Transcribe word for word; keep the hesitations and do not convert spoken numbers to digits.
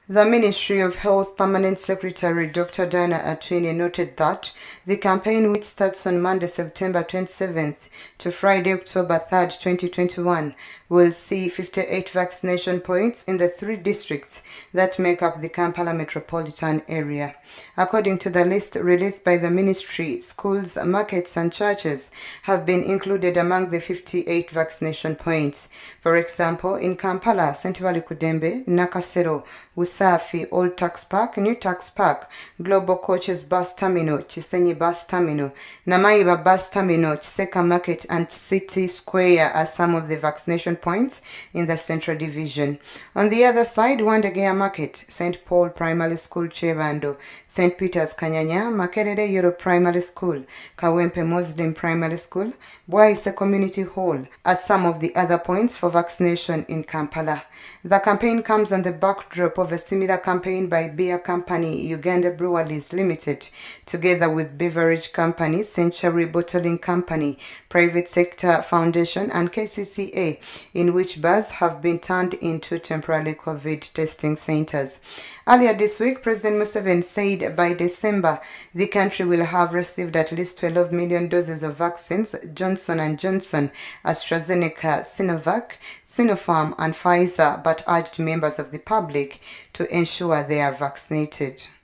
The Ministry of Health Permanent Secretary Doctor Diana Atwini noted that the campaign, which starts on Monday, September twenty-seventh to Friday, October third, twenty twenty-one, will see fifty-eight vaccination points in the three districts that make up the Kampala Metropolitan Area. According to the list released by the ministry, schools, markets and churches have been included among the fifty-eight vaccination points. For example, in Kampala, Central Kudembe, Nakasero, Usafi, Old Tax Park, New Tax Park, Global Coaches Bus Terminal, Chisenyi Bus Terminal, Namaiba Bus Terminal, Chiseka Market and City Square are some of the vaccination points in the Central Division. On the other side, Wandegea Market, Saint Paul Primary School, Chebando, Saint Peter's Kanyanya, Makerere Yoro Primary School, Kawempe Muslim Primary School, Bwaise Community Hall are some of the other points for vaccination in Kampala. The campaign comes on the backdrop of a similar campaign by beer company Uganda Breweries Limited, together with beverage company Century Bottling Company, Private Sector Foundation and K C C A, in which bars have been turned into temporary COVID testing centers. Earlier this week, President Museveni said by December, the country will have received at least twelve million doses of vaccines, Johnson and Johnson, AstraZeneca, Sinovac, Sinopharm and Pfizer, but urged members of the public to ensure they are vaccinated.